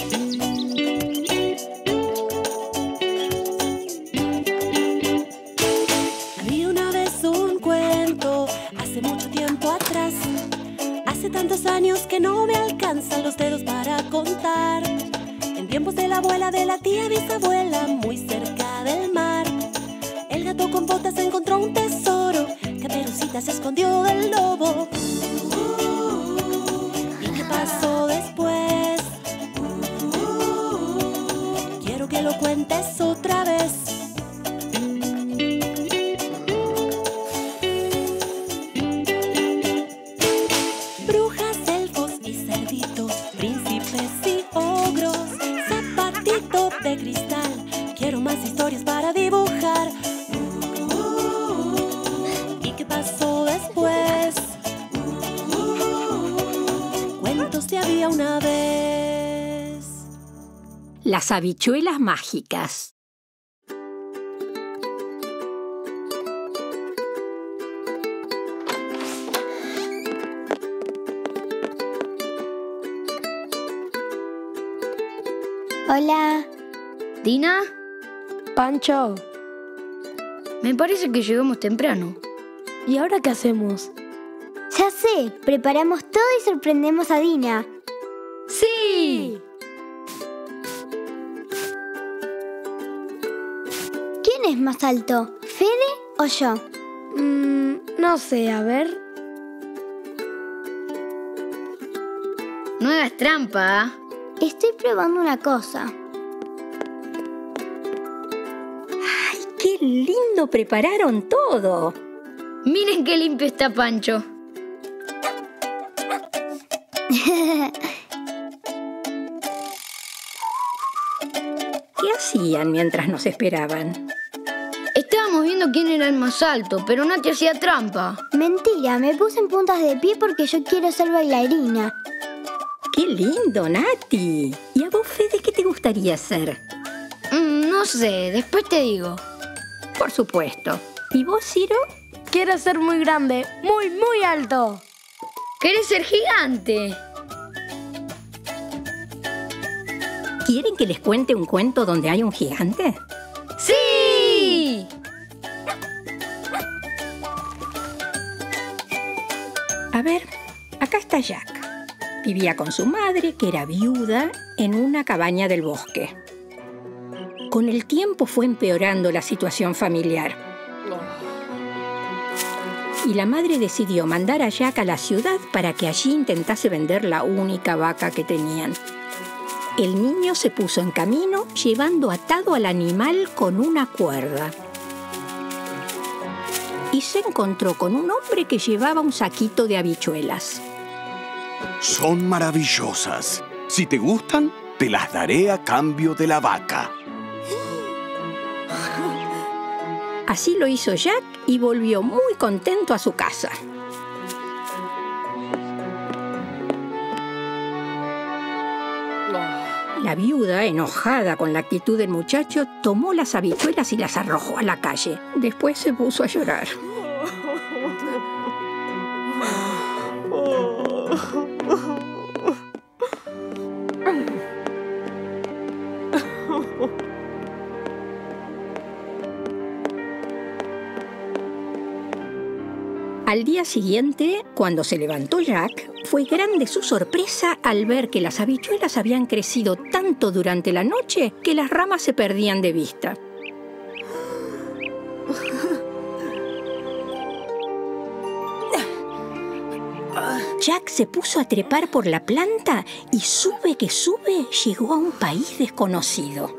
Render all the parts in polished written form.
Había una vez un cuento, hace mucho tiempo atrás. Hace tantos años que no me alcanzan los dedos para contar. En tiempos de la abuela, de la tía bisabuela, muy cerca del mar, el gato con botas encontró un tesoro. Caperucita se escondió del lobo. ¿Y qué pasó después? Quiero que lo cuentes otra vez. Brujas, elfos y cerditos, príncipes y ogros, zapatito de cristal. Quiero más historias para dibujar. ¿Y qué pasó después? Cuentos de había una vez. Las habichuelas mágicas. Hola. ¿Dina? Pancho, Me parece que llegamos temprano. ¿y ahora qué hacemos? Ya sé, preparamos todo y sorprendemos a Dina. ¡Sí! ¿Quién es más alto, Fede o yo? No sé, a ver. No hagas trampa. Estoy probando una cosa. ¡Ay, qué lindo prepararon todo! Miren qué limpio está Pancho. ¿Qué hacían mientras nos esperaban? Estábamos viendo quién era el más alto, pero Nati hacía trampa. Mentira, me puse en puntas de pie porque yo quiero ser bailarina. ¡Qué lindo, Nati! ¿Y a vos, Fede, qué te gustaría hacer? No sé, después te digo. Por supuesto. ¿Y vos, Ciro? Quiero ser muy grande, muy, muy alto. ¿Querés ser gigante? ¿Quieren que les cuente un cuento donde hay un gigante? ¡Sí! A ver, acá está Jack. Vivía con su madre, que era viuda, en una cabaña del bosque. Con el tiempo fue empeorando la situación familiar. Y la madre decidió mandar a Jack a la ciudad para que allí intentase vender la única vaca que tenían. El niño se puso en camino, llevando atado al animal con una cuerda. Y se encontró con un hombre que llevaba un saquito de habichuelas. Son maravillosas. Si te gustan, te las daré a cambio de la vaca. Así lo hizo Jack y volvió muy contento a su casa. La viuda, enojada con la actitud del muchacho, tomó las habichuelas y las arrojó a la calle. Después se puso a llorar. Al día siguiente, cuando se levantó Jack, fue grande su sorpresa al ver que las habichuelas habían crecido tanto durante la noche que las ramas se perdían de vista. Jack se puso a trepar por la planta y sube que sube, llegó a un país desconocido.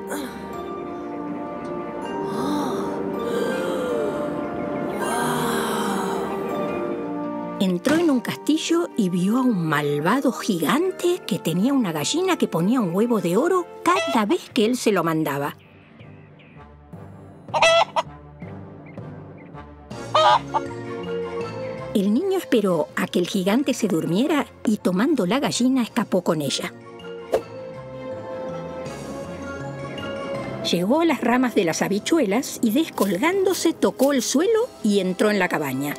Entró en un castillo y vio a un malvado gigante que tenía una gallina que ponía un huevo de oro cada vez que él se lo mandaba. El niño esperó a que el gigante se durmiera y, tomando la gallina, escapó con ella. Llegó a las ramas de las habichuelas y, descolgándose, tocó el suelo y entró en la cabaña.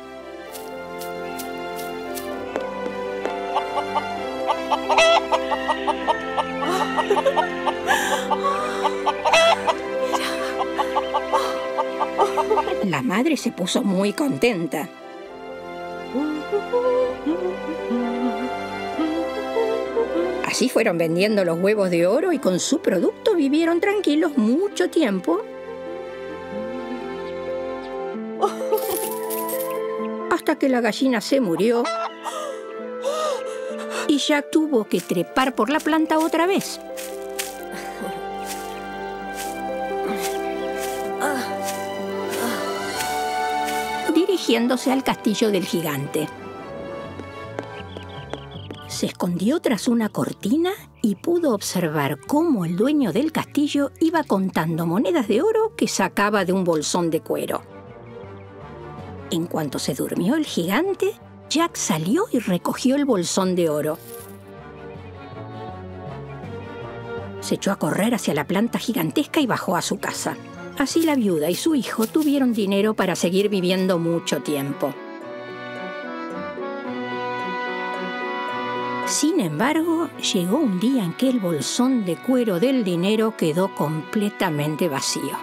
madre se puso muy contenta. Así fueron vendiendo los huevos de oro y con su producto vivieron tranquilos mucho tiempo. Hasta que la gallina se murió y Jack tuvo que trepar por la planta otra vez. Dirigiéndose al castillo del gigante. Se escondió tras una cortina y pudo observar cómo el dueño del castillo iba contando monedas de oro que sacaba de un bolsón de cuero. En cuanto se durmió el gigante, Jack salió y recogió el bolsón de oro. Se echó a correr hacia la planta gigantesca y bajó a su casa. Así la viuda y su hijo tuvieron dinero para seguir viviendo mucho tiempo. Sin embargo, llegó un día en que el bolsón de cuero del dinero quedó completamente vacío.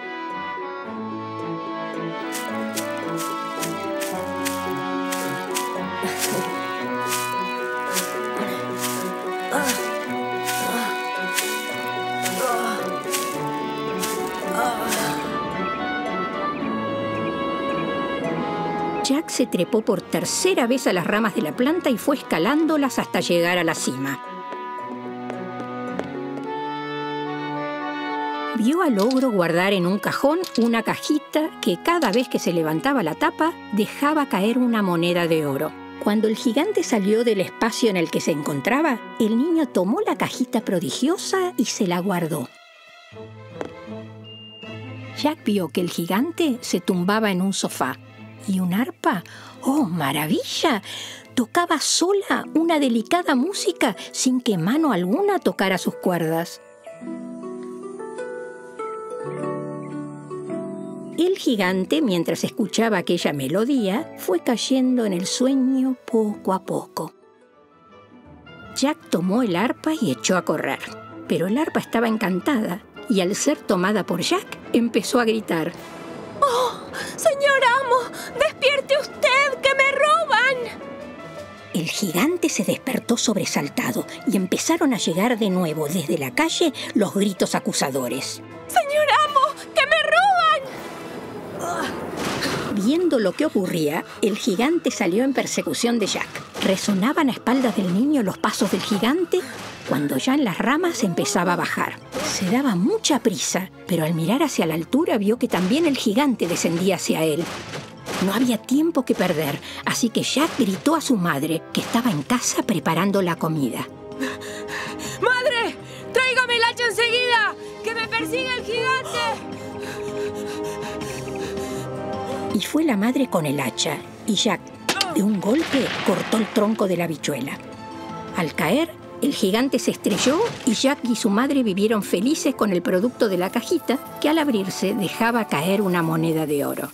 Jack se trepó por tercera vez a las ramas de la planta y fue escalándolas hasta llegar a la cima. Vio al ogro guardar en un cajón una cajita que cada vez que se levantaba la tapa dejaba caer una moneda de oro. Cuando el gigante salió del espacio en el que se encontraba, el niño tomó la cajita prodigiosa y se la guardó. Jack vio que el gigante se tumbaba en un sofá. Y un arpa, ¡oh, maravilla!, tocaba sola una delicada música sin que mano alguna tocara sus cuerdas. El gigante, mientras escuchaba aquella melodía, fue cayendo en el sueño poco a poco. Jack tomó el arpa y echó a correr, pero el arpa estaba encantada y al ser tomada por Jack, empezó a gritar: ¡Oh, señor amo! ¡Despierte usted, que me roban! El gigante se despertó sobresaltado y empezaron a llegar de nuevo desde la calle los gritos acusadores. ¡Señor amo, que me roban! Viendo lo que ocurría, el gigante salió en persecución de Jack. Resonaban a espaldas del niño los pasos del gigante cuando ya en las ramas empezaba a bajar. Se daba mucha prisa, pero al mirar hacia la altura vio que también el gigante descendía hacia él. No había tiempo que perder, así que Jack gritó a su madre, que estaba en casa preparando la comida. ¡Madre! ¡Tráigame el hacha enseguida! ¡Que me persigue el gigante! Y fue la madre con el hacha, y Jack, de un golpe, cortó el tronco de la habichuela. Al caer, el gigante se estrelló y Jack y su madre vivieron felices con el producto de la cajita, que al abrirse dejaba caer una moneda de oro.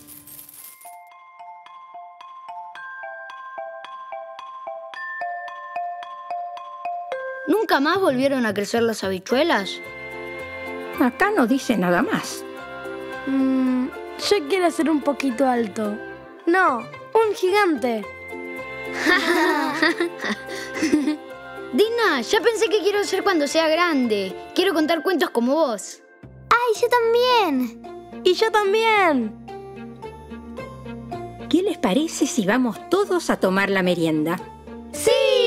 ¿Nunca más volvieron a crecer las habichuelas? Acá no dice nada más. Yo quiero ser un poquito alto. No, un gigante. Dina, ya pensé que quiero ser cuando sea grande. Quiero contar cuentos como vos. ¡Ay, yo también! Y yo también. ¿Qué les parece si vamos todos a tomar la merienda? ¡Sí!